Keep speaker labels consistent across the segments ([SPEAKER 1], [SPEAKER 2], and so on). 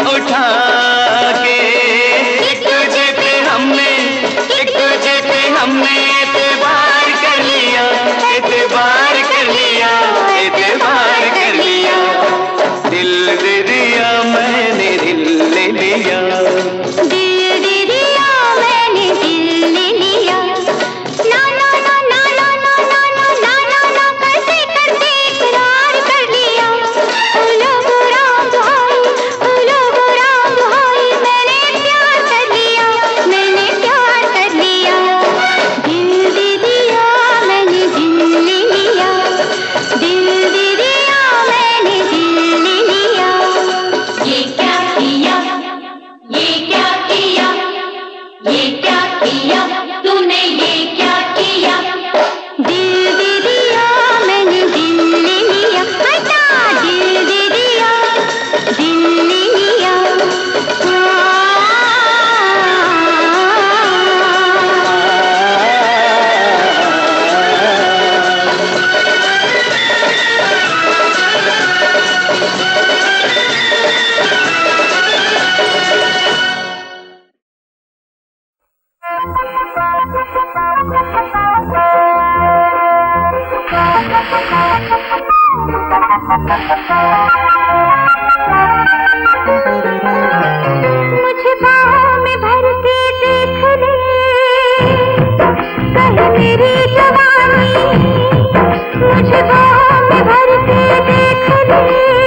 [SPEAKER 1] उठा के एक दूजे पे हमने एतबार कर लिया, एतबार कर लिया, एतबार कर लिया। दिल दे दिया मैंने, दिल ले लिया,
[SPEAKER 2] दिल दे दिया मैंने, दिल ले लिया। ना ना ना ना ना ना ना ना ना ना ना करते करते इकरार कर लिया। बोलो राम भाई, बोलो राम भाई, मैंने प्यार कर लिया, मैंने प्यार कर लिया। दिल दे दिया मैंने, दिल ले लिया, दिल दे दिया मैंने, दिल ले लिया। ये क्या किया, ये क्या किया, ये क्या किया तूने, ये क्या किया। दिल दे दिया मैंने, दिल ले लिया। हटा, दिल दे दिया, दिल ले लिया। मुझे बाहों में भर के देख ले, कहे मेरी जवानी। मुझे बाहों में भर के देख ले,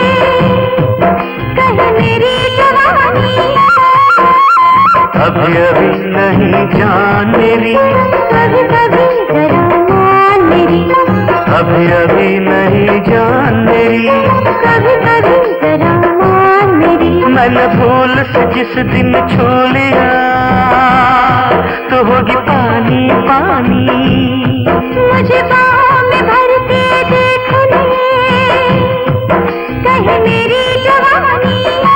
[SPEAKER 2] कहे मेरी जवानी।
[SPEAKER 1] अभी अभी नहीं जान मेरी,
[SPEAKER 2] कभी कभी जरा मान मेरी।
[SPEAKER 1] अभी अभी नहीं जान मेरी,
[SPEAKER 2] कभी कभी जरा मान मेरी।
[SPEAKER 1] मैंने भूल से जिस दिन छू लिया तो होगी पानी पानी।
[SPEAKER 2] मुझे बाहों में भर के देख ले, कहे मेरी जवानी।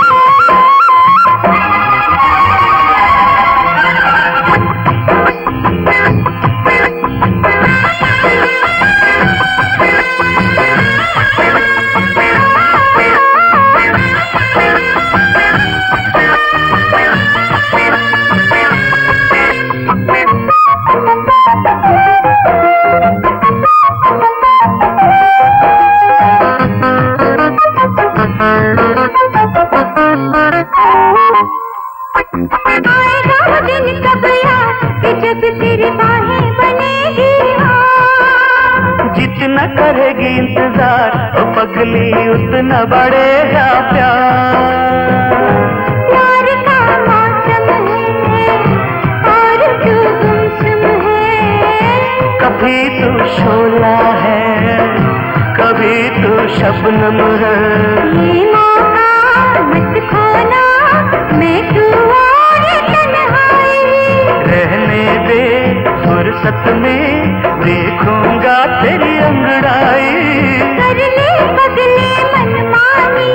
[SPEAKER 2] आएगा वो दिन कब याद कि जब तेरी बाहें बनेगी हाँ।
[SPEAKER 1] जितना करेगी इंतजार ओ पगली उतना बढ़ेगा प्यार।
[SPEAKER 2] प्यार का मौसम है और तू गुमसुम है।
[SPEAKER 1] कभी तू शोला है, कभी तू शबनम है।
[SPEAKER 2] ये मौका मत खोना, मैं तू और तन्हाई।
[SPEAKER 1] रहने दे फुर्सत में देखूंगा तेरी अंगड़ाई।
[SPEAKER 2] कर ले बदले मनमानी।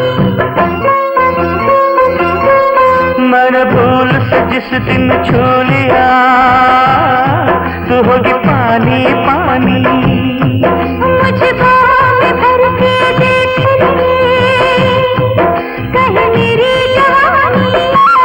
[SPEAKER 1] मैंने भूल से जिस दिन छू लिया तो होगी पानी पानी।
[SPEAKER 2] मुझे बाहों में भर के देख ले, कहे मेरी जवानी।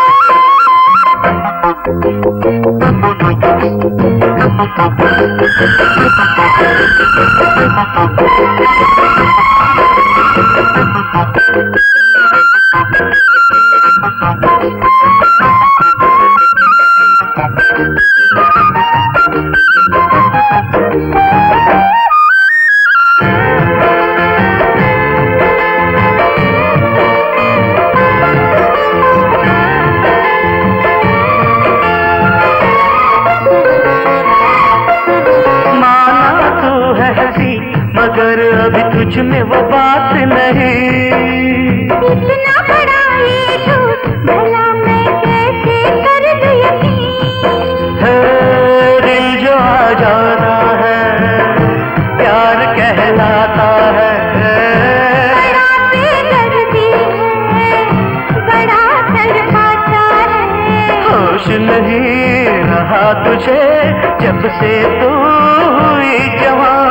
[SPEAKER 1] मगर अभी तुझ में वो बात नहीं।
[SPEAKER 2] इतना बड़ा ये झूठ भला मैं कैसे कर दूं यकीन।
[SPEAKER 1] दिल जो आ जाना है प्यार कहलाता है।
[SPEAKER 2] बड़ा बेदर्दी है, बड़ा तड़पाता है।
[SPEAKER 1] होश नहीं रहा तुझे जब से तू हुई जवान।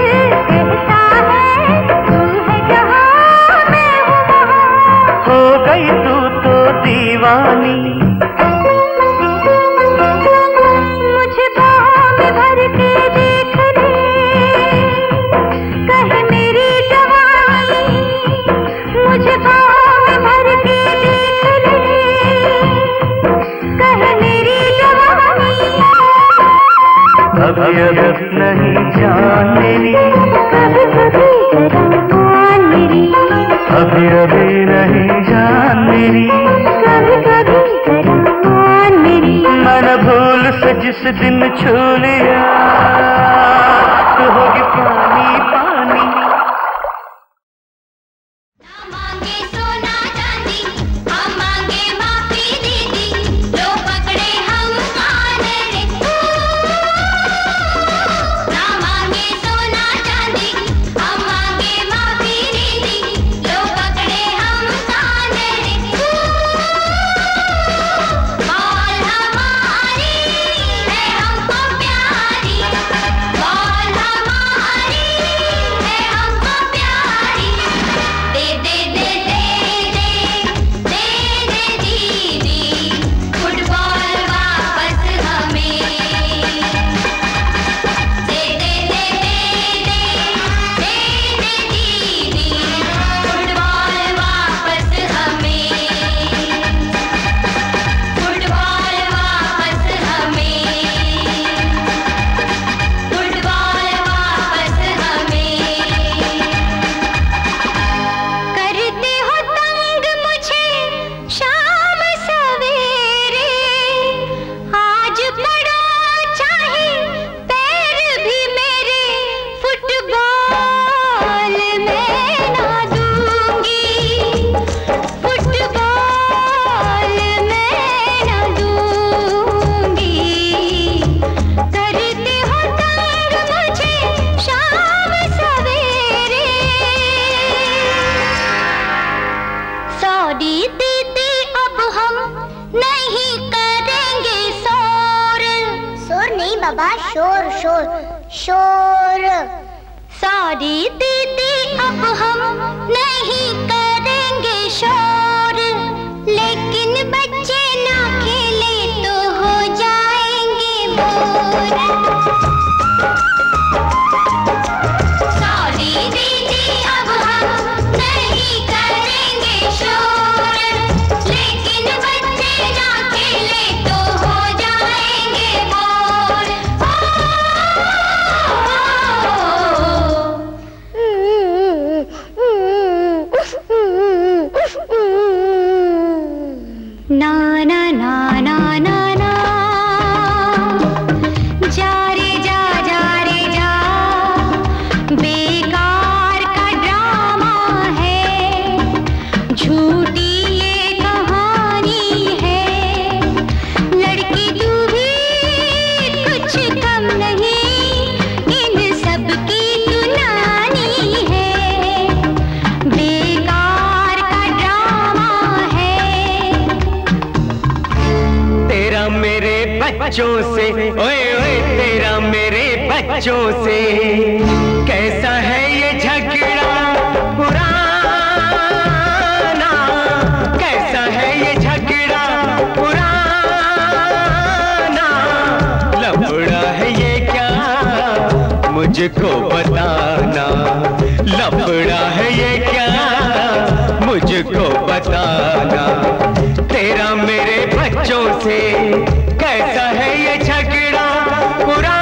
[SPEAKER 2] कहता है तू है जहां मैं हूँ वहां।
[SPEAKER 1] हो गई अभी अभी नहीं जान मेरी,
[SPEAKER 2] कभी कभी करामान मेरी,
[SPEAKER 1] मैंने भूल से जिस दिन छू लिया तो होगी पानी पानी।
[SPEAKER 2] ना मांगे सोना चांदी, हम मांगे माफी दीदी, लो पकड़े हम कान रे। ना मांगे सोना चांदी, हम मांगे माफी दीदी, लो पकड़े हम कान रे। बोल हमारी है हमको प्यारी, बोल हमारी है हमको प्यारी। दे दे दे दे दे दे दे दीदी, फुटबॉल वापस हमें। दे दे दे दे दे दे दीदी, फुटबॉल वापस हमें। फुटबॉल वापस हमें। फुटबॉल वापस हमें। करते हो तंग मुझे शाम सवेरे, आज पड़ो चाहे पैर भी मेरे, फुटबॉल मैं ना दूंगी, फुटबॉल मैं ना दूंगी। करते हो तंग मुझे शाम सवेरे, सॉरी दीदी अब हम नहीं करेंगे शोर। शोर नहीं बाबा, शोर शोर शोर। सॉरी दीदी अब हम नहीं करेंगे शोर, लेकिन बच्चे ना खेले तो हो जाएंगे बोर। सॉरी दीदी अब हम नहीं करेंगे शोर, लेकिन बच्चे ना खेले तो हो जाएंगे बोर। ना ना ना ना ना ना, जा रे जा जा रे जा, बेकार का ड्रामा है, झूठी ये कहानी है। लड़की तू भी कुछ कम नहीं, इन सब की तू नानी है, बेकार का ड्रामा है।
[SPEAKER 1] तेरा मेरे बच्चों से, ओए ओए तेरा मेरे बच्चों से कैसा है ये झगड़ा पुराना, कैसा है ये झगड़ा पुराना। लफड़ा है ये क्या मुझको बताना, लफड़ा है ये क्या मुझको बताना। तेरा मेरे बच्चों से कैसा है ये झगड़ा पुराना।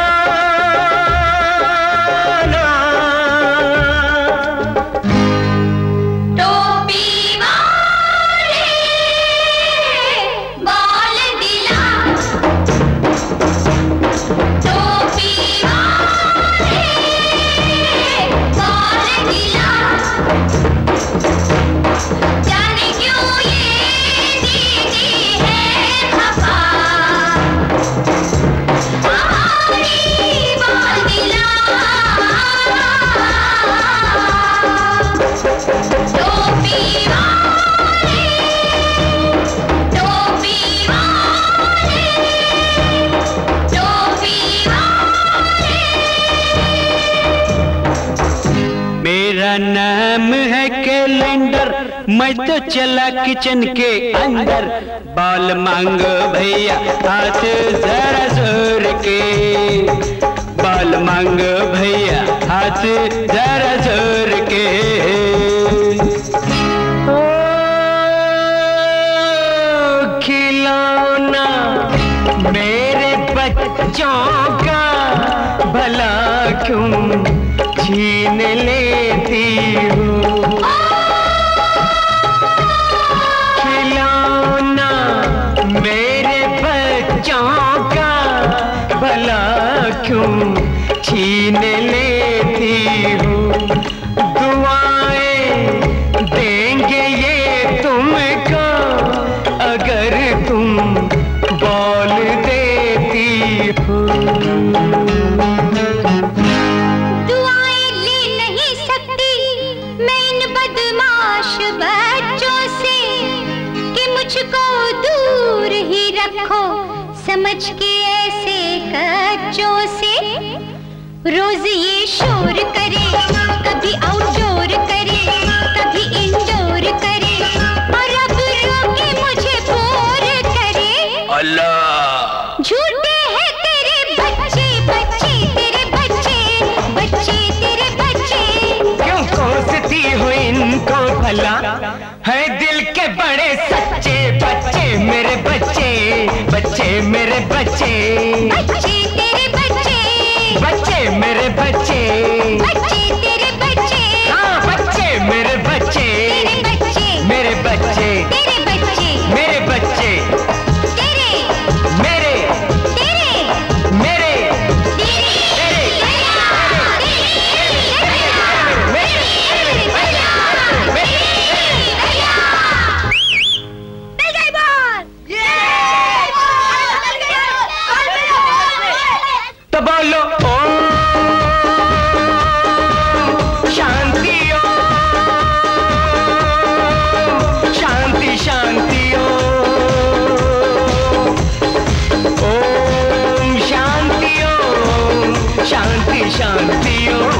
[SPEAKER 2] टोपी वाले बाल दिला, टोपी वाले बाल दिला, जाने क्यों ये दीदी है खफा, हमारी बाल दिला। टोपी वाले, टोपी वाले, टोपी वाले।
[SPEAKER 1] मेरा नाम है कैलेंडर, मैं तो चला किचन के अंदर। बाल मांगो भैया हाथ जरा जोर के, बाल मांगो भैया हाथ जरा जोर के। ओ खिलौना मेरे बच्चों का भला क्यों छीन लेती हो। सीने लेती हूँ, दुआएं देंगे ये तुमको अगर तुम बोल देती हो।
[SPEAKER 2] दुआएं ले नहीं सकती मैं इन बदमाश बच्चों से कि मुझको दूर ही रखो समझ के ऐसे कच्चों से। रोज ये शोर करे, कभी आउटडोर करे, कभी इंडोर करे और अब रोके मुझे बोर करे।
[SPEAKER 1] अल्लाह
[SPEAKER 2] झूठे हैं तेरे बच्चे, बच्चे तेरे बच्चे, बच्चे तेरे बच्चे।
[SPEAKER 1] क्यों कोसती हो इनको भला, है दिल के बड़े सच्चे बच्चे मेरे बच्चे, बच्चे मेरे बच्चे,
[SPEAKER 2] बच्चे तेरे बच्चे,
[SPEAKER 1] बच्चे मेरे बच्चे,
[SPEAKER 2] बच्चे तेरे बच्चे,
[SPEAKER 1] हाँ बच्चे मेरे बच्चे,
[SPEAKER 2] तेरे बच्चे,
[SPEAKER 1] मेरे बच्चे,
[SPEAKER 2] तेरे बच्चे,
[SPEAKER 1] मेरे बच्चे,
[SPEAKER 2] तेरे,
[SPEAKER 1] मेरे,
[SPEAKER 2] तेरे,
[SPEAKER 1] मेरे, तो बोलो ओम शांति, ओम शांति शांति, ओम शांति, ओम शांति शांति,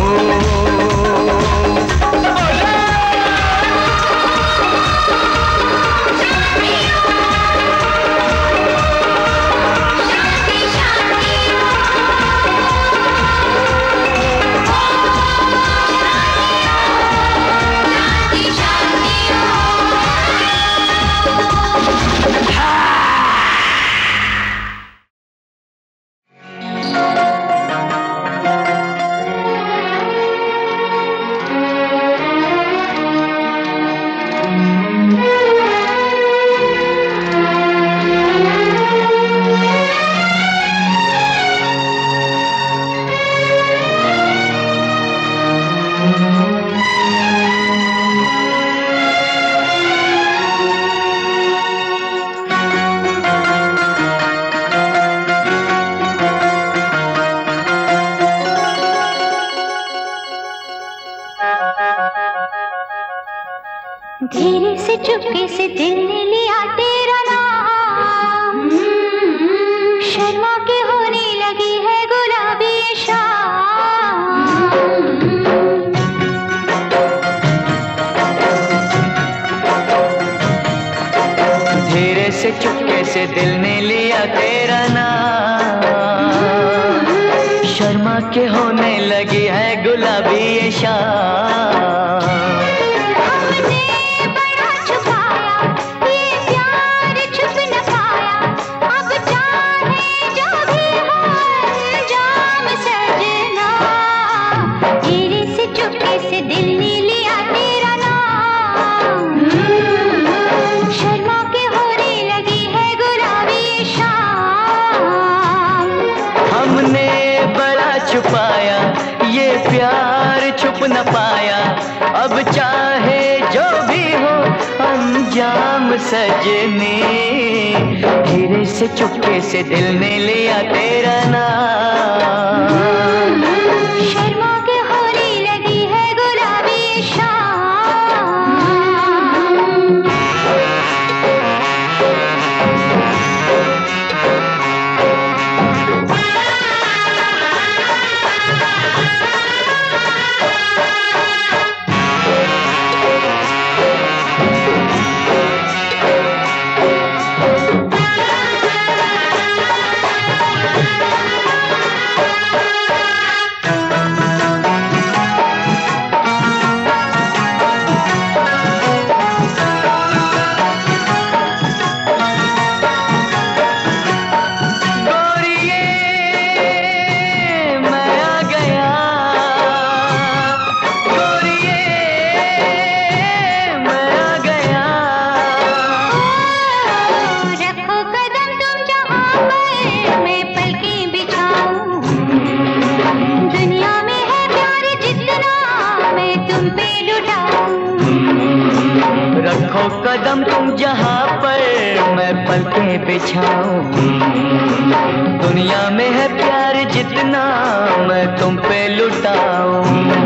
[SPEAKER 2] धीरे से चुपके से दिल ने लिया तेरा नाम, शर्मा के होने लगी है गुलाबी शाम।
[SPEAKER 1] धीरे से चुपके से दिल ने लिया तेरा नाम, शर्मा के होने लगी है गुलाबी ये शाम। छुपाया ये प्यार छुप न पाया, अब चाहे जो भी हो अंजाम सजने। धीरे से चुपके से दिल ने लिया तेरा नाम,
[SPEAKER 2] शर्मा के होने लगी है गुलाबी शाम। तुम पे लुटाऊं।
[SPEAKER 1] रखो कदम तुम जहाँ पर मैं पलकें बिछाऊं। दुनिया में है प्यार जितना मैं तुम पे लुटाऊं।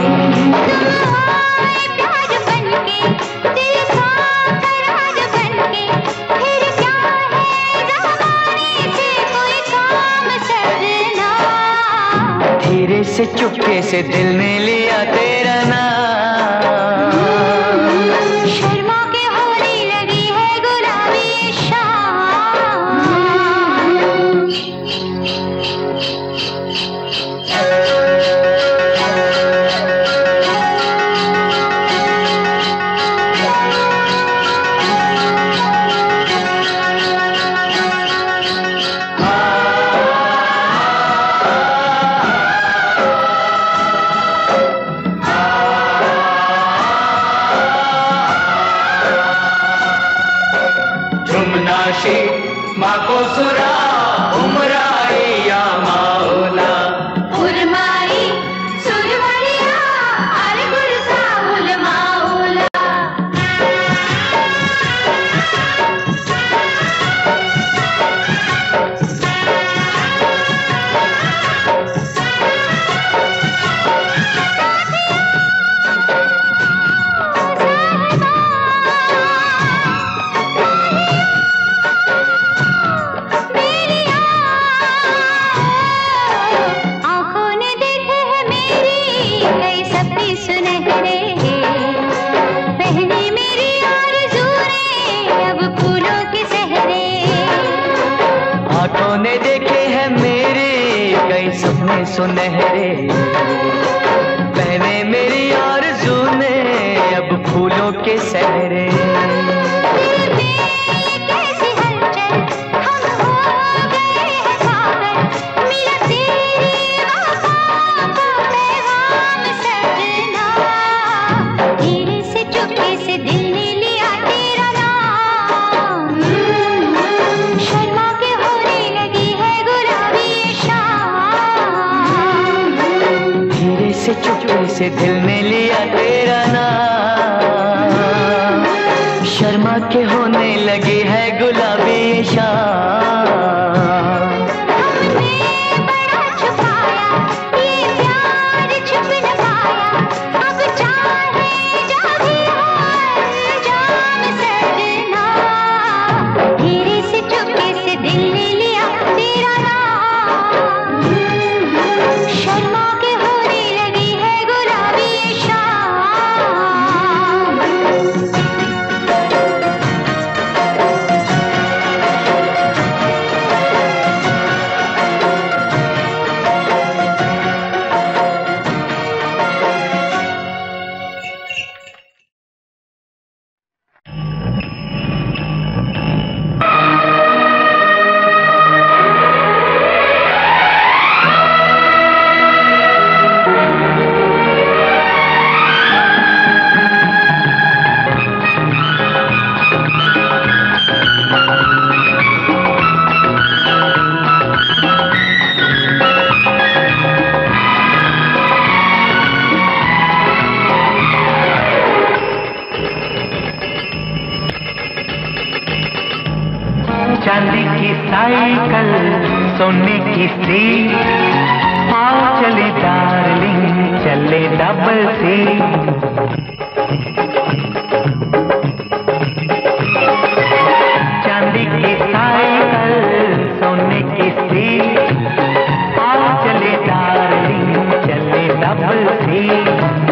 [SPEAKER 2] प्यार बनके दिल का करार बनके फिर क्या है ज़माने से कोई काम सजना।
[SPEAKER 1] धीरे से चुपके से दिल ने लिया तेरा नाम।
[SPEAKER 2] शर्मा के होने लगी है गुलाबी शाम।
[SPEAKER 1] माँ को सुरा उमराई या मौला
[SPEAKER 2] उर्माई सुरवरिया अरे गुरसाहुल मौला।
[SPEAKER 1] सुनहरे पहने मेरी आरज़ू ने अब फूलों के सहरे।
[SPEAKER 2] कैसी हलचल हम हो गए हैं पागल मिला तेरी वफा का पैगाम सजना। धीरे से चुपके से दिल ने लिया तेरा नाम। शर्मा के होने लगी है गुलाबी शाम।
[SPEAKER 1] धीरे से चुपके से दिल ने लिया तेरा नाम। शर्मा के होने लगी है गुलाबी शाम।
[SPEAKER 2] हमने बड़ा छुपाया ये प्यार छुप न पाया। अब चाहे जो भी हो जाम सजना। धीरे से चुपके से दिल ने लिया तेरा नाम। शर्मा के होने लगी है गुलाबी शाम।
[SPEAKER 1] चांदी की साइकिल सोने की सीट आओ चले डार्लिंग चले डबल सीट। चांदी की साइकिल सोने की सीट आओ चले डार्लिंग चले डबल सीट।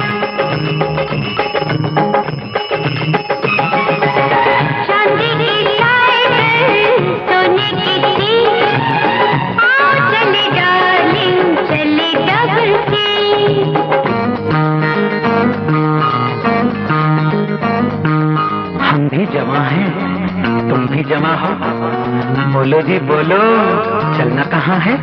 [SPEAKER 1] जमा है तुम भी जमा हो। बोलो जी बोलो चलना कहाँ है।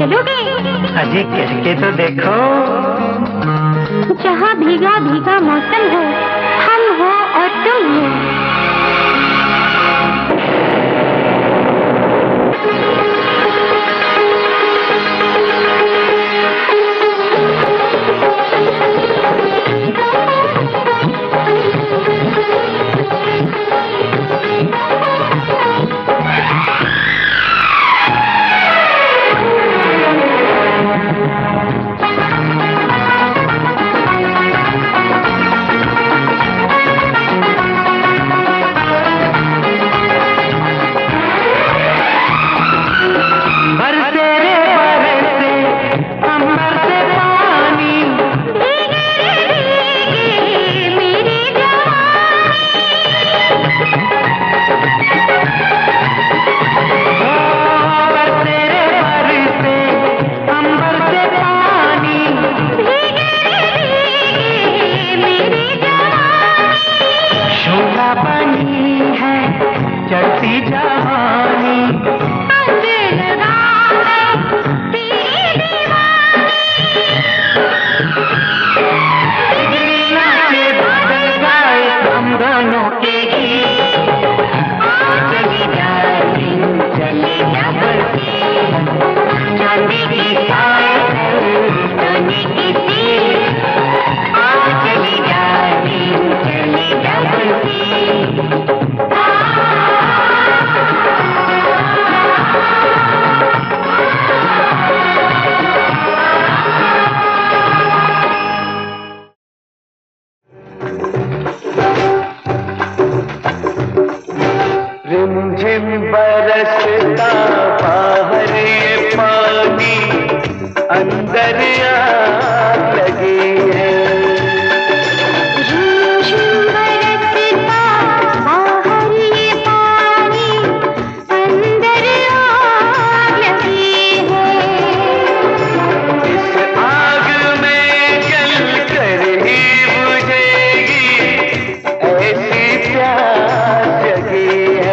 [SPEAKER 2] चलोगे?
[SPEAKER 1] अजी करके तो देखो।
[SPEAKER 2] जहाँ भीगा भीगा मौसम हो, हम हो और तुम हो।
[SPEAKER 1] बरसता बाहर ये पानी, अंदर आग लगी है।
[SPEAKER 2] बरसता बाहर ये पानी, अंदर आग लगी है।
[SPEAKER 1] इस आग में जल कर ही बुझेगी, ऐसी प्यास जगी है।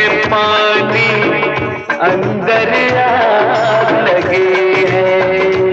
[SPEAKER 1] अंदर आग लगी है।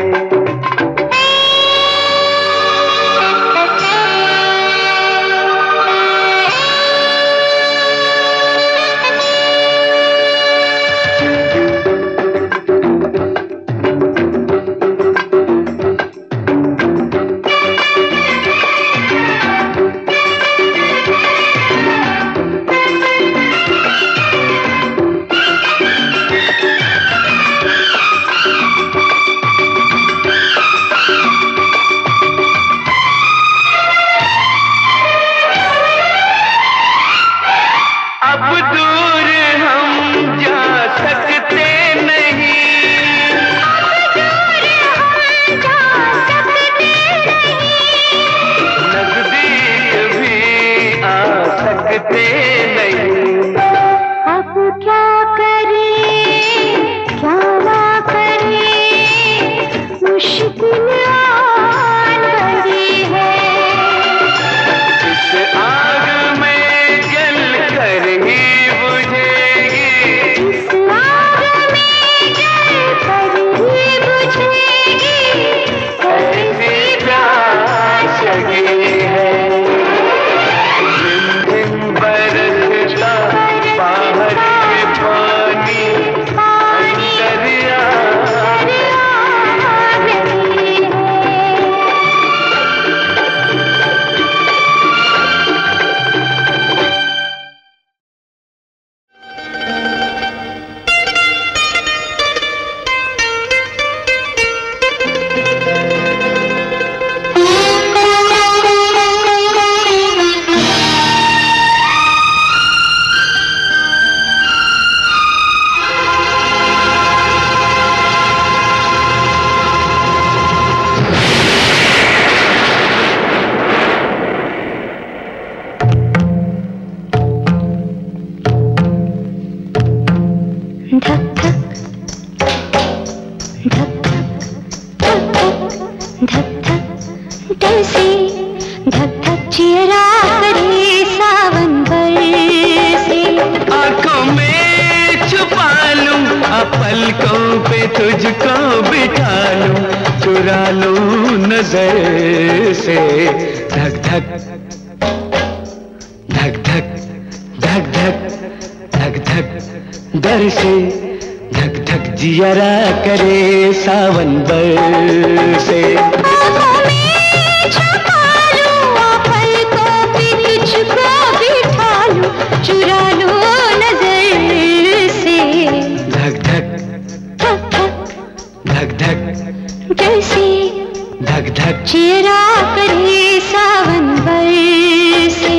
[SPEAKER 1] तुझको बिठा लूं, चुरा लूं नजर से। धक धक धक धक धक धक धक धक डर से, धक धक जियरा करे सावन बरसे।
[SPEAKER 2] चुरा लूं नजर से।
[SPEAKER 1] धक धक धक धक
[SPEAKER 2] जैसे
[SPEAKER 1] धक धक
[SPEAKER 2] जियरा करे सावन बरसे।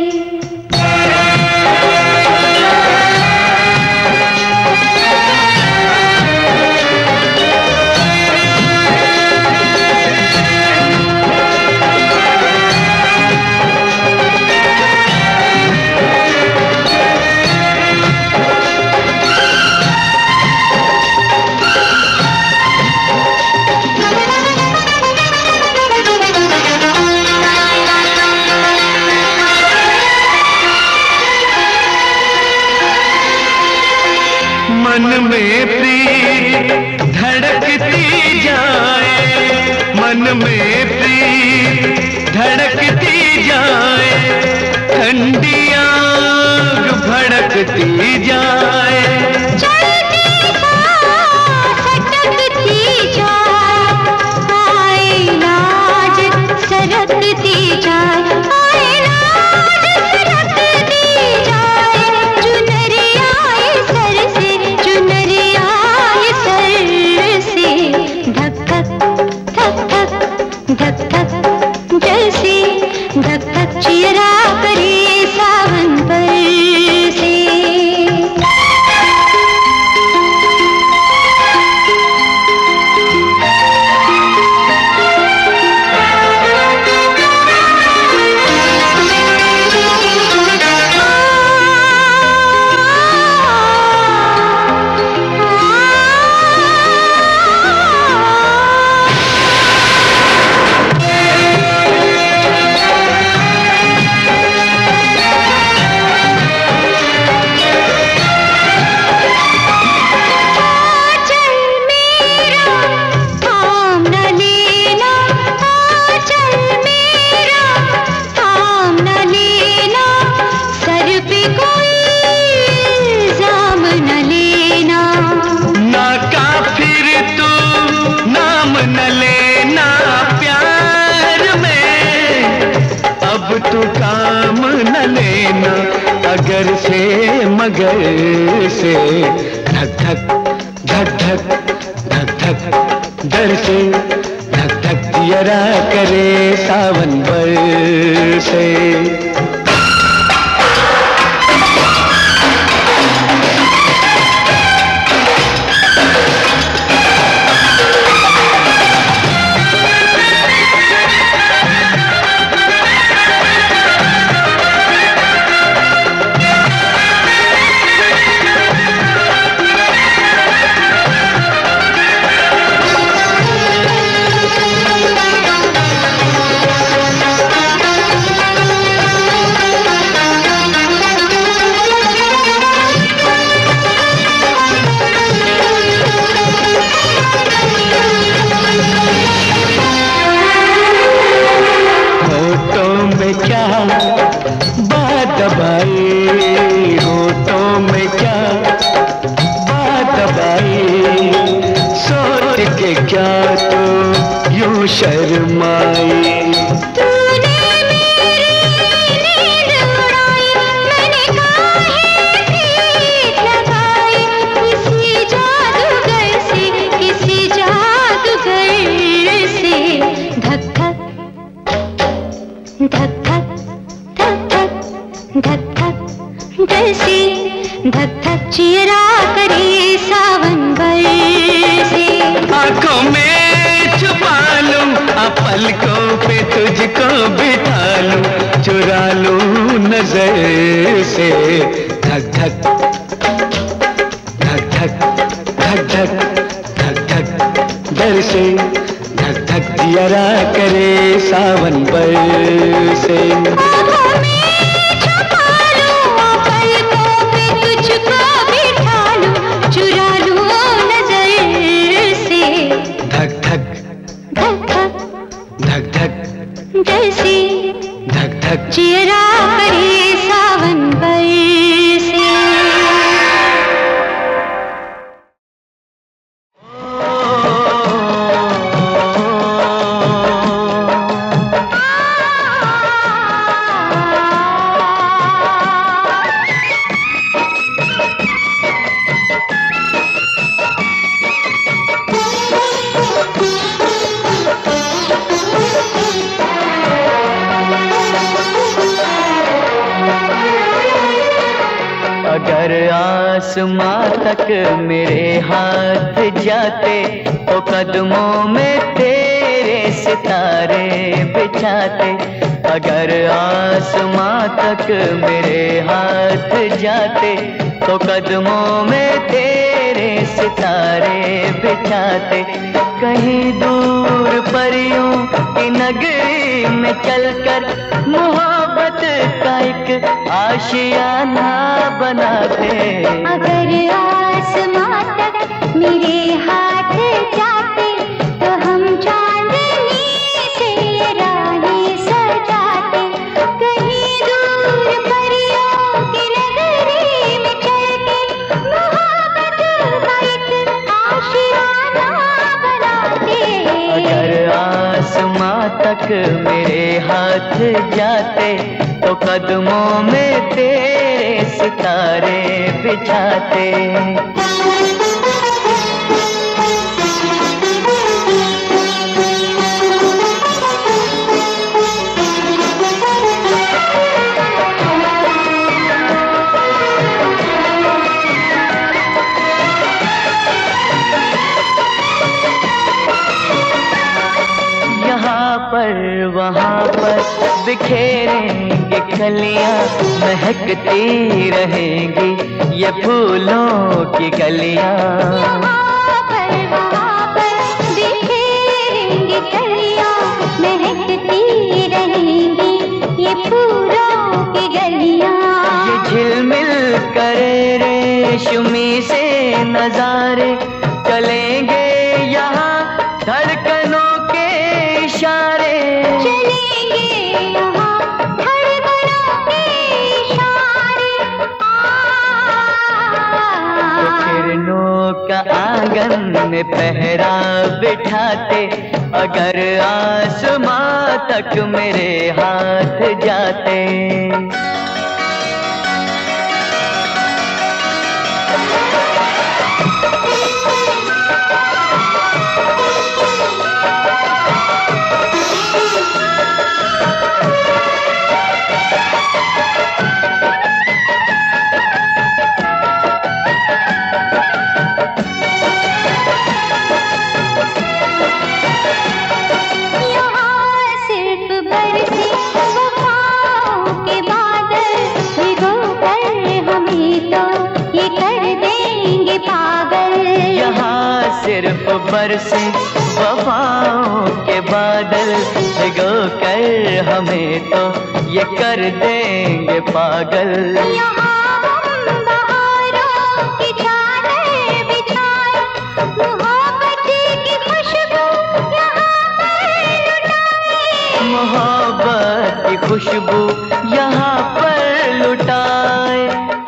[SPEAKER 1] मन में प्रीत धड़कती जाए, मन में प्रीत धड़कती जाए, ठंडी आग भड़कती जाए।
[SPEAKER 2] चलती सटकती जाए, आए लाज सरकती जाए, आए लाज सरकती जाए। चुनरिया सर से, चुनरिया सर से। धक धक धक धक धक धक जैसे धक धक जियरा करे सावन बरसे।
[SPEAKER 1] तू काम न लेना अगर से मगर से। धक धक धक धक धक धक डर से, धक धक जियरा करे सावन बरसे। शर्माई
[SPEAKER 2] तूने मेरी नींद उड़ाई, मैंने काहे प्रीत लगाई। किसी जादूगर से, किसी जादूगर से। धक धक धक धक धक धक धक धक जैसे धक धक जियरा करे सावन बरसे।
[SPEAKER 1] आँखों में छुपा लूं, पलकों पे तुझको बिठा लूं, चुरा लूं नजर से। धक धक धक धक धक धक धक धक डर से धक धक जियरा करे सावन बरसे।
[SPEAKER 2] जैसे धक धक जियरा करे सावन बरसे।
[SPEAKER 1] अगर आसमां तक मेरे हाथ जाते तो कदमों में तेरे सितारे बिछाते। अगर आसमां तक मेरे हाथ जाते तो कदमों में तेरे सितारे बिछाते। कहीं दूर परियों की नगरी में चलकर मोहब्बत का एक आशियाना बनाते।
[SPEAKER 2] अगर आसमां तक मेरे हाथ जाते तो हम चांदनी से राहें सजाते। कहीं दूर परियों की नगरी में चलकर मोहब्बत का एक आशियाना बनाते।
[SPEAKER 1] अगर आसमां तक मेरे हाथ जाते तो कदमों में तेरे सितारे बिछाते। यहाँ पर वहाँ पर बिखेरेंगे कलियां, महकती रहेंगी ये फूलों की गलियां।
[SPEAKER 2] यहाँ पर वहाँ पर बिखेरेंगे कलियां, महकती रहेंगी ये फूलों की गलियां।
[SPEAKER 1] ये झिलमिल करे रेशमी से नजारे चलेंगे यहाँ धड़कनों के इशारे। का आंगन में पहरा बिठाते। अगर आसमां तक मेरे हाथ जाते। सिर्फ बरसे वफाओं के बादल भिगो कर हमें तो ये कर देंगे पागल।
[SPEAKER 2] यहाँ हम बहारों की चादर बिछाए, मोहब्बत की खुशबू यहाँ पर लुटाए।
[SPEAKER 1] मोहब्बत की खुशबू यहाँ पर लुटाए।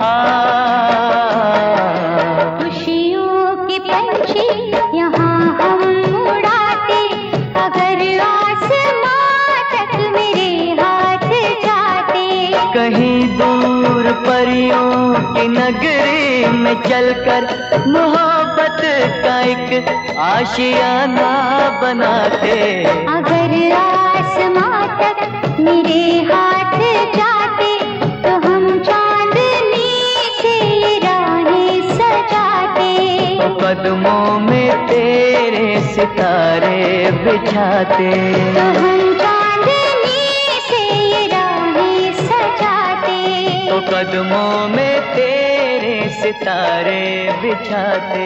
[SPEAKER 1] कहीं दूर परियों की नगरी में चलकर मोहब्बत का एक आशियाना बनाते।
[SPEAKER 2] अगर आसमां तक मेरे हाथ जाते तो हम चांदनी से राहें सजाते।
[SPEAKER 1] तो कदमों में तेरे सितारे बिछाते।
[SPEAKER 2] तो हम चांदनी से राहें सजाते।
[SPEAKER 1] तो कदमों में तेरे सितारे बिछाते।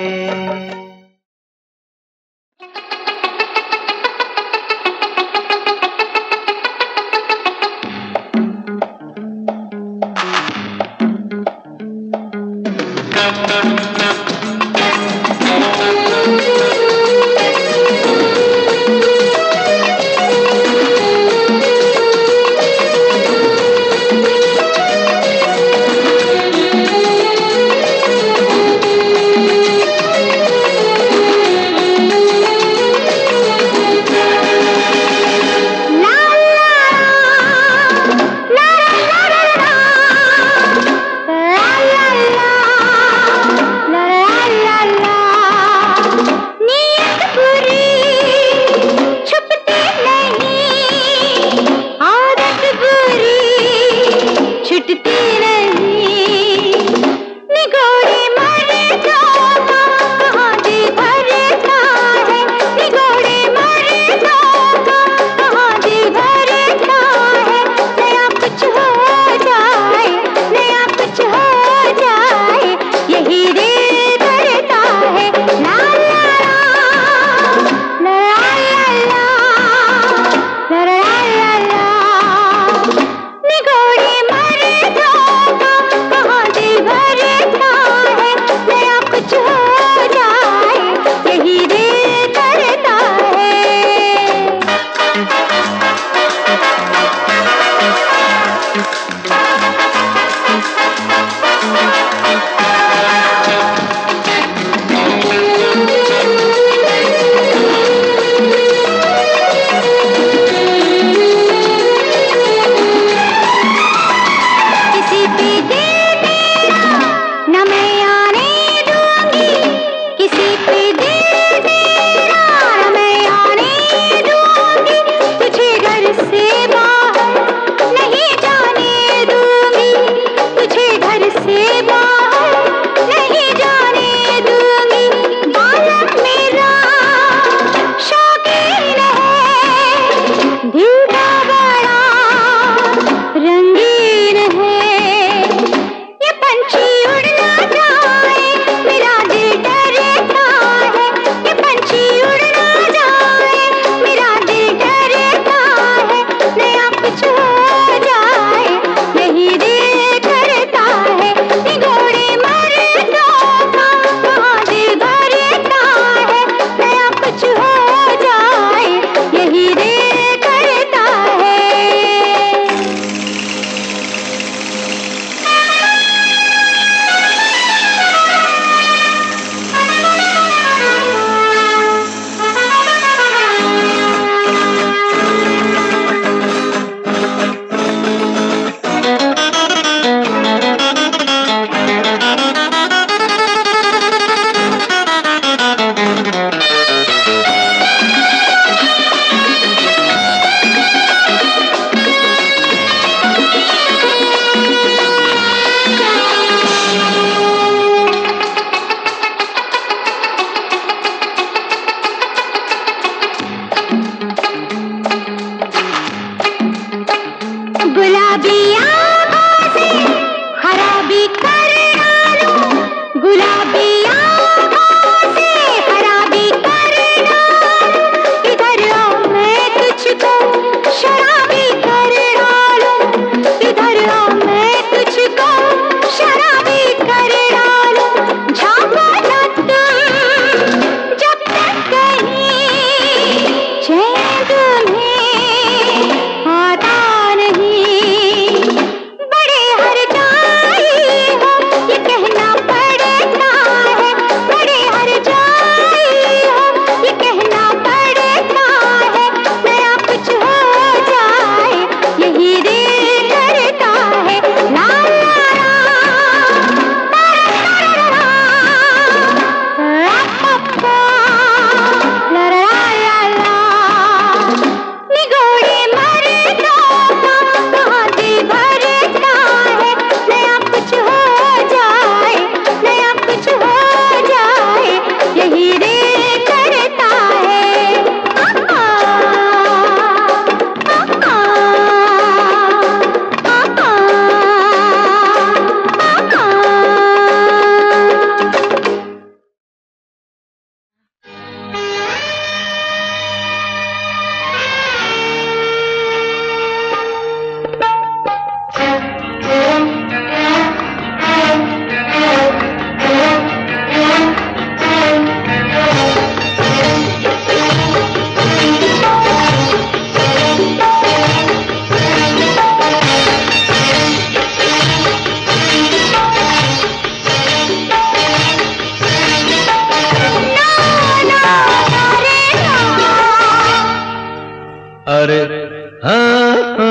[SPEAKER 3] अरे हाँ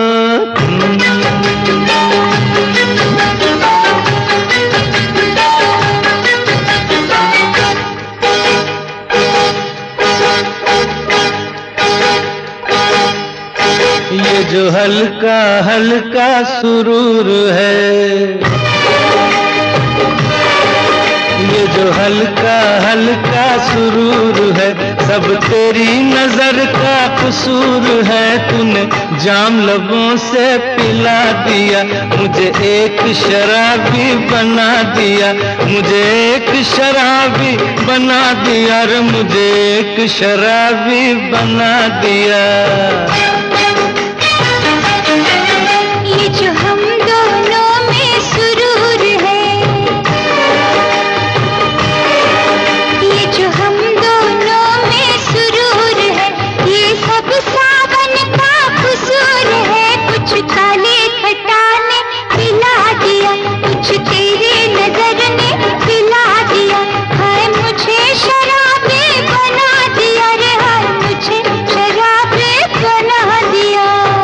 [SPEAKER 3] ये जो हल्का हल्का सुरूर है, ये जो हल्का हल्का सुरूर है, सब तेरी नजर का कसूर है। तूने जाम लबों से पिला दिया, मुझे एक शराबी बना दिया, मुझे एक शराबी बना दिया रे, मुझे एक शराबी बना दिया।
[SPEAKER 2] ये जो हम दोनों में सुरूर है, ये जो हम दोनों में सुरूर है, ये सब सावन का कसूर है। कुछ काले खटा ने पिला दिया, कुछ तेरी नजर ने पिला दिया, हाय मुझे शराबी बना दिया रे, हाय मुझे शराबी बना दिया।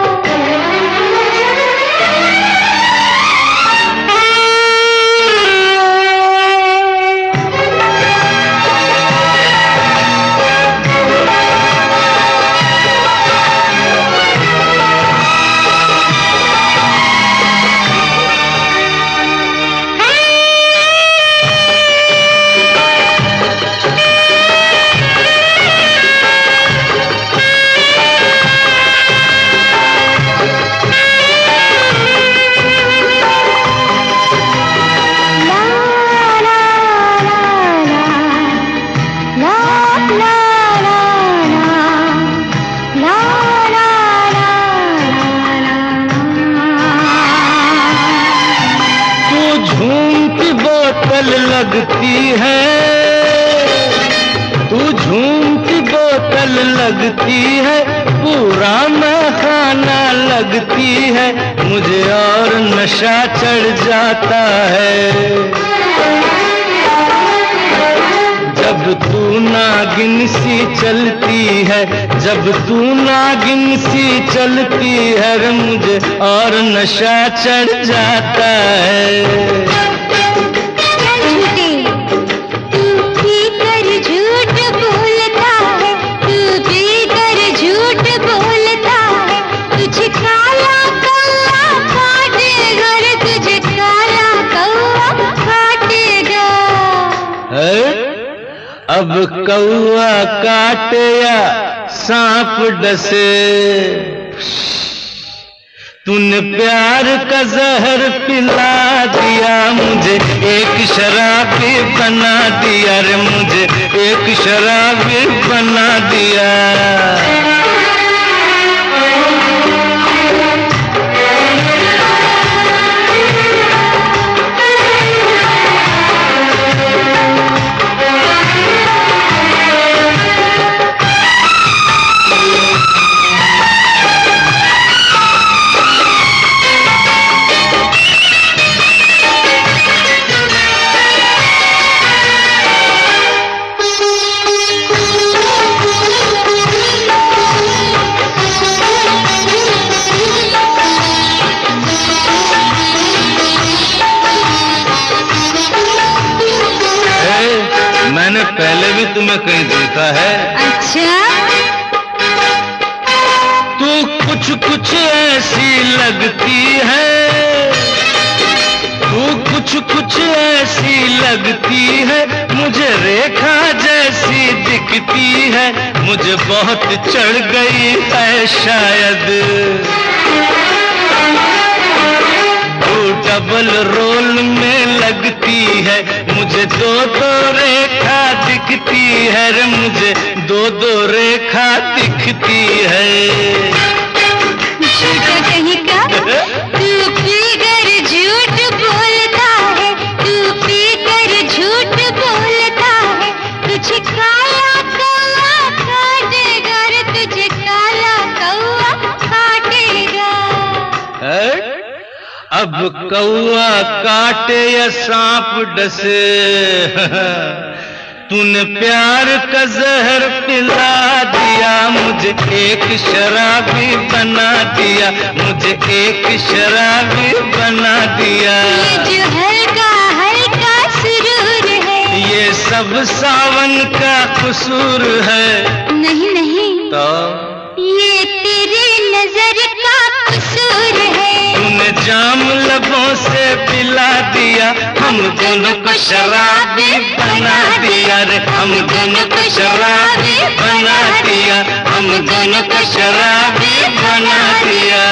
[SPEAKER 3] लगती है तू झूमती बोतल लगती है, पूरा मैं खाना लगती है, मुझे और नशा चढ़ जाता है। जब तू नागिन सी चलती है, जब तू नागिन सी चलती है, मुझे और नशा चढ़ जाता है। अब कौआ काटे या सांप डसे, तूने प्यार का जहर पिला दिया, मुझे एक शराबी बना दिया रे, मुझे एक शराबी बना दिया। पहले भी तुम्हें कहीं देखा है।
[SPEAKER 2] अच्छा?
[SPEAKER 3] तू कुछ कुछ ऐसी लगती है, तू कुछ कुछ ऐसी लगती है, मुझे रेखा जैसी दिखती है, मुझे बहुत चढ़ गई है शायद। डबल रोल में लगती है, मुझे दो दो रेखा दिखती है रे, मुझे दो दो रेखा दिखती है।
[SPEAKER 2] झूठा कहीं का, तू पीकर झूठ बोलता है, तू पीकर झूठ बोलता है, तुझे काला कौवा काटेगा रे, तुझे काला कौवा काटेगा।
[SPEAKER 3] अब कौआ काटे या सांप डसे, तूने प्यार का जहर पिला दिया, मुझे एक शराबी बना दिया, मुझे एक शराबी बना दिया।
[SPEAKER 2] ये जो हल्का हल्का सुरूर है,
[SPEAKER 3] ये सब सावन का कसूर है।
[SPEAKER 2] नहीं नहीं
[SPEAKER 3] तो
[SPEAKER 2] ये तेरी नजर का कसूर है।
[SPEAKER 3] तूने जाम लबों से पिला दिया, हम दोनों को शराबी बना दिया रे, हम दोनों को शराबी बना दिया, हम दोनों को शराबी बना दिया।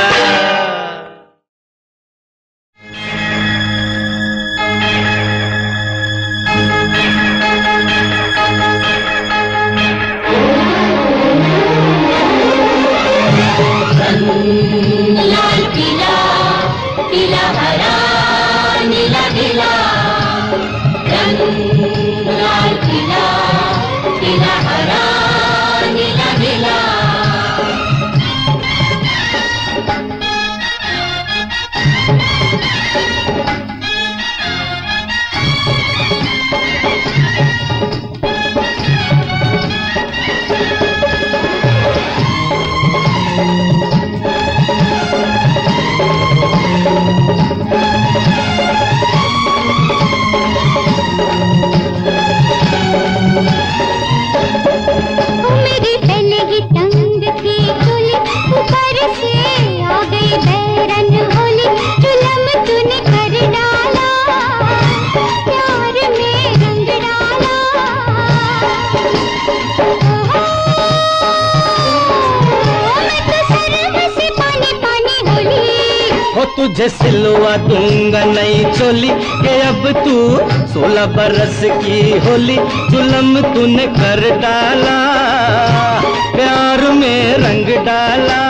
[SPEAKER 2] लाल पीला पीला हरा नीला नीला, रंग लाल पीला पीला हरा नीला नीला। मेरी पहले ही तंग थी चोली, ऊपर से आ गई बैरन होली, जुलम तूने कर डाला, प्यार में रंग डाला। मैं तो सर से पानी पानी होली।
[SPEAKER 3] हो तुझे सिलवा दूंगा नई चोली, के अब तू 16 बरस की होली, जुलम तूने कर डाला, प्यार में रंग डाला।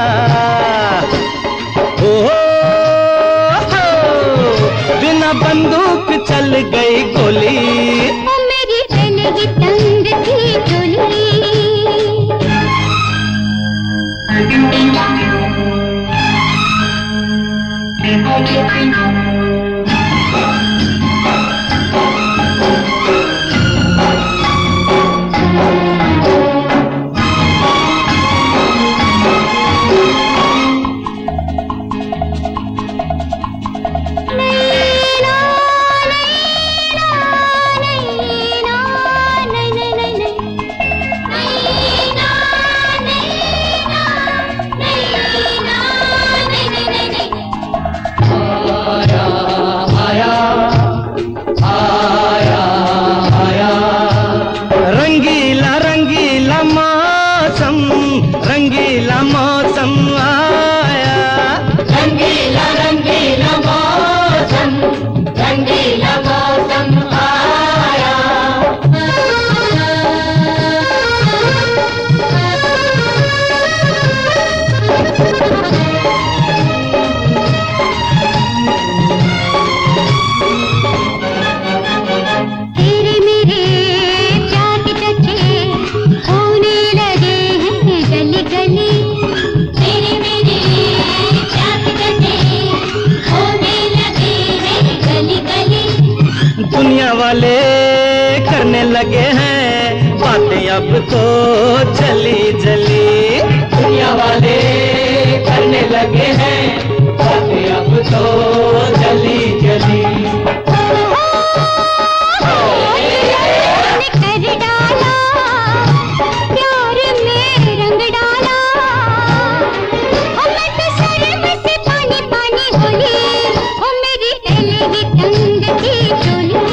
[SPEAKER 3] ओ हो, बिना बंदूक चल गई गोली।
[SPEAKER 2] ओ मेरी पहले ही तंग थी चोली।
[SPEAKER 3] लगे हैं बातें अब तो जली जली, दुनिया वाले करने लगे हैं बातें अब तो जली जली।
[SPEAKER 2] कर डाला प्यार में रंग डाला, मैं तो सर में से पानी पानी होली, ओ मेरी पहले ही तंग थी चोली।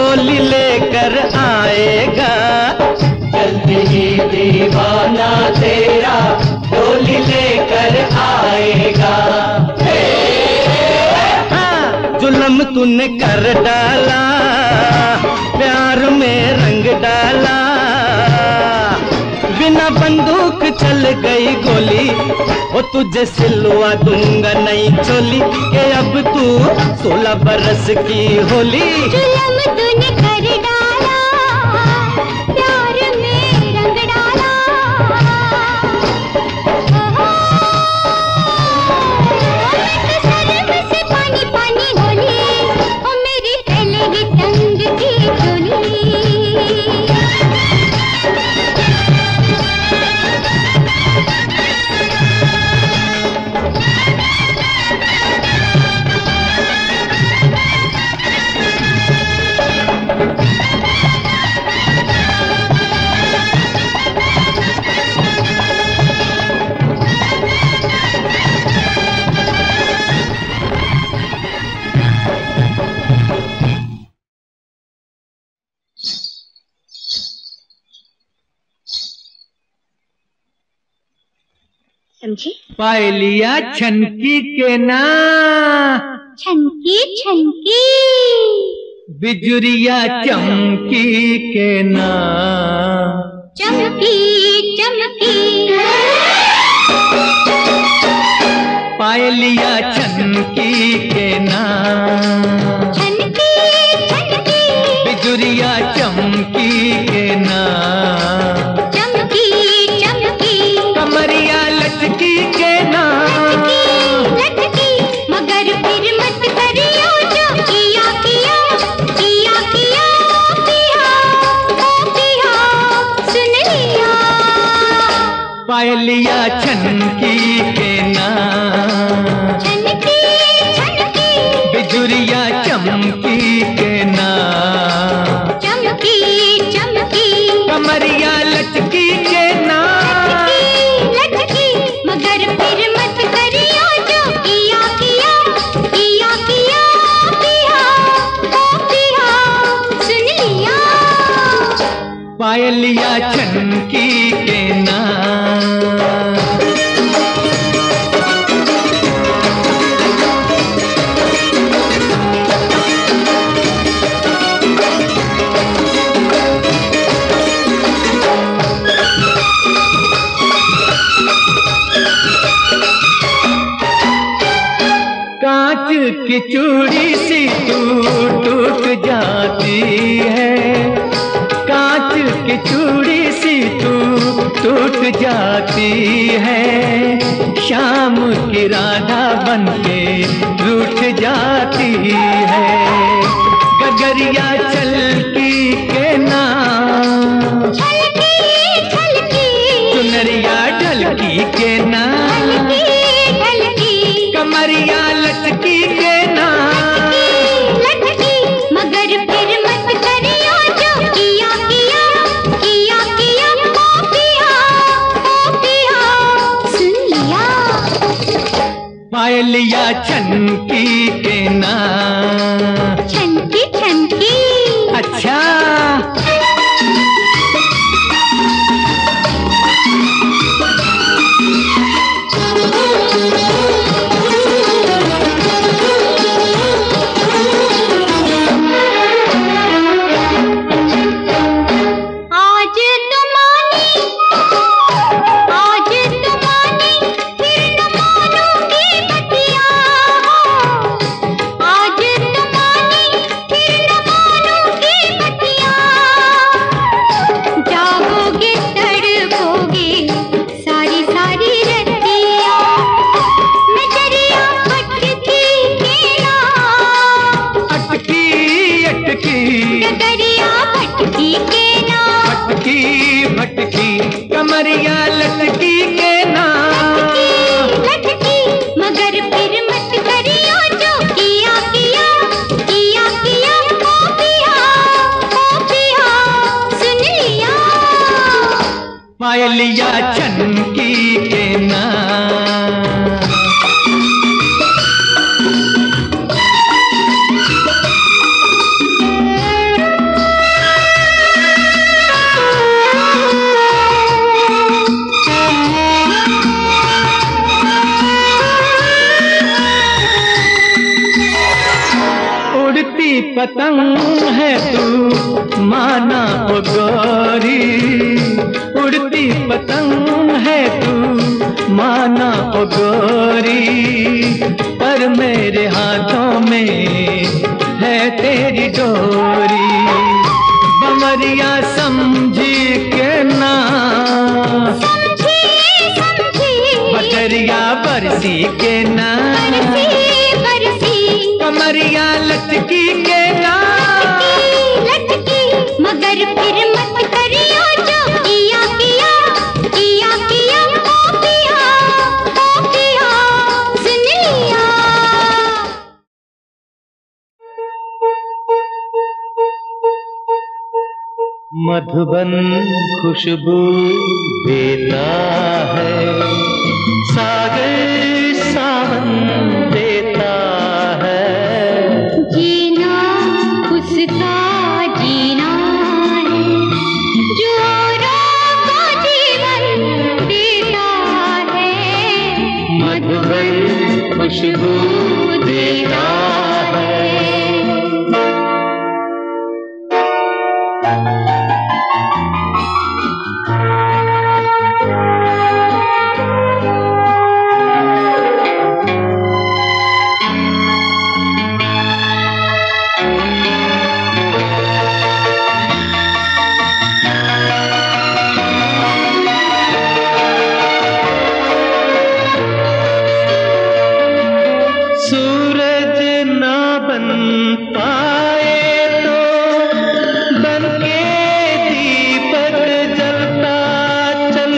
[SPEAKER 3] डोली लेकर आएगा।
[SPEAKER 1] जल्दी ही दीवाना तेरा डोली लेकर आएगा।
[SPEAKER 3] हाँ, जुल्म तूने कर डाला, प्यार में रंग डाला, बिना बंदूक चल गई गोली, वो तुझे सिलवा दूंगा नई चोली, के अब तू 16 बरस की होली।
[SPEAKER 2] जुल्म तूने कर डाला, प्यार में रंग डाला, शर्म से पानी पानी होली, ओ मेरी फैलेगी तंग की चोली। समझी?
[SPEAKER 3] पायलिया छनकी के ना,
[SPEAKER 2] छनकी छनकी,
[SPEAKER 3] बिजुरिया चमकी के ना,
[SPEAKER 2] चमकी चमकी,
[SPEAKER 3] पायलिया छनकी के ना,
[SPEAKER 2] छनकी छनकी,
[SPEAKER 3] बिजुरिया चमकी के ना,
[SPEAKER 2] चमकी चमकी,
[SPEAKER 3] कमरिया लचकी के ना,
[SPEAKER 2] लटकी, मगर फिर मत करियो जो किया किया, किया किया, किया, ओ किया, सुन लिया।
[SPEAKER 3] पायलिया छनकी के ना,
[SPEAKER 2] छनकी छनकी,
[SPEAKER 3] बिजुरिया चमकी के ना,
[SPEAKER 2] चमकी चमकी,
[SPEAKER 3] कमरिया लचकी के ना,
[SPEAKER 2] लटकी, मगर फिर मत करियो जो किया किया, किया किया, किया, ओ किया, सुन लिया।
[SPEAKER 3] पायलिया छनकी के ना। कांच की चूड़ी सी टूट टूट जाती है, कांच की चूड़ी सी टूट टूट जाती है, शाम की राधा बनके रूठ जाती है, गगरिया चलकी के ना,
[SPEAKER 2] छलकी छलकी,
[SPEAKER 3] चुनरिया ढलकी के ना,
[SPEAKER 2] ढलकी,
[SPEAKER 3] कमरिया लचकी के ना,
[SPEAKER 2] लटकी, मगर फिर मत करियो जो किया किया, किया किया, ओ किया, सुन लिया।
[SPEAKER 3] पायलिया छनकी के ना,
[SPEAKER 2] छनकी छनकी,
[SPEAKER 3] अच्छा कमरिया लटकी के ना,
[SPEAKER 2] लटकी, मगर फिर मत करियो जो किया किया, किया किया, ओ पिया, सुन लिया।
[SPEAKER 3] पायलिया छनकी के ना, पतंग है तू माना ओ गोरी, उड़ती पतंग है तू माना ओ गोरी, पर मेरे हाथों में है तेरी डोरी। बमरिया समझी के ना, बदरिया बरसी के ना, कमरिया लटकी के ना,
[SPEAKER 2] मगर फिर मत करियो जो किया किया, किया किया ओ किया, ओ किया सुन लिया।
[SPEAKER 3] मधुबन खुशबू देता है, सागर सावन देता है,
[SPEAKER 2] जीना उसका जीना है जो औरों को जीवन देता है।
[SPEAKER 3] मधुबन खुशबू देता है। सूरज ना बन पाए तो बन के दीपक जलता चल,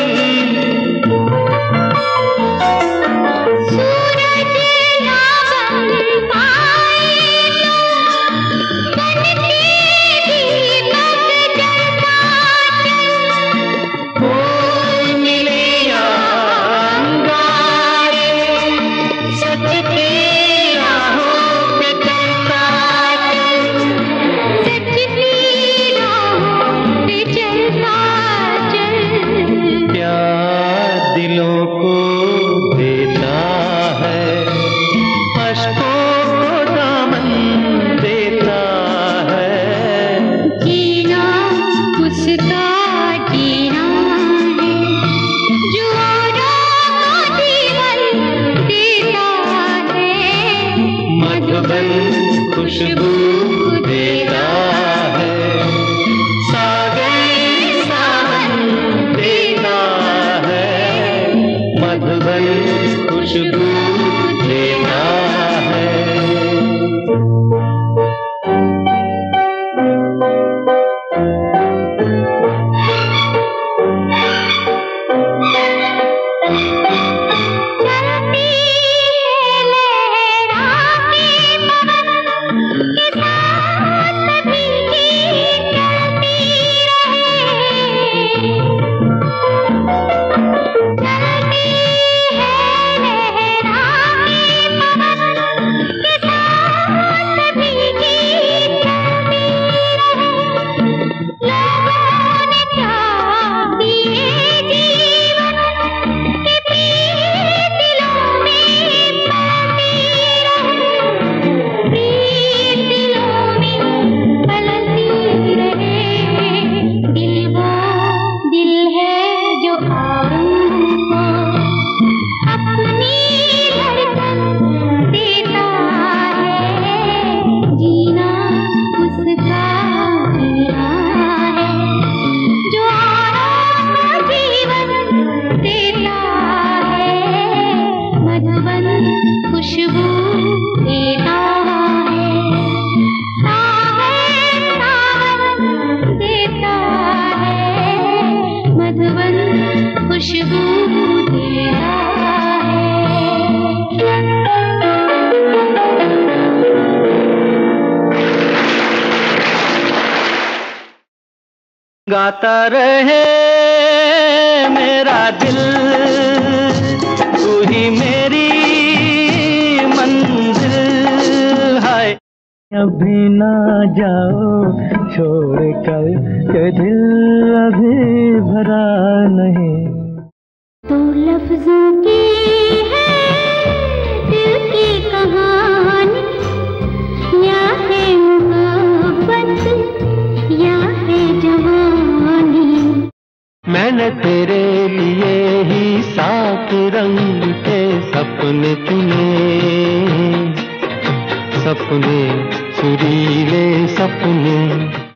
[SPEAKER 2] सूरज ना बन पाए तो बन के दीपक जलता चल,
[SPEAKER 3] कोई मिले या अंगारे सच के राहों पे चलता चल,
[SPEAKER 2] सच की राहों पे चलता चल।
[SPEAKER 3] प्यार दिलों को देता है, अश्कों को दामन देता है,
[SPEAKER 2] जीना उसका जीना है जो औरों को जीवन देता है।
[SPEAKER 3] मधुबन खुशबू देता है, सागर सावन देता है, मधुबन खुशबू देता है।
[SPEAKER 2] चलती है लहरा के पवन के साथ भी चलती रहे, चलती है लहरा के पवन के साथ भी चलती रहे। लोगों ने त्याग दिए जीवन के प्रीत दिलों में पलती रहे, प्रीत दिलों में पलती रहे। दिल वो दिल है जो औरों को अपनी धड़कन देता है, जीना उसका जीना है जो औरों को जीवन देता है। मधुबन खुशबू देता है, सावन सावन देता है, मधुबन खुशबू देता
[SPEAKER 3] गाता रहे मेरा दिल, तू ही मेरी मंजिल है। अभी ना जाओ छोड़ कर के दिल अभी भरा नहीं।
[SPEAKER 2] तो लफ्जों की है दिल की कहानी या है मुकाबला
[SPEAKER 3] ने चुने, सपने सुरीले सपने।